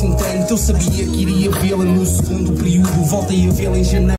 assim tanto. Eu sabia que iria vê-la no segundo período. Voltei a vê-la em janeiro.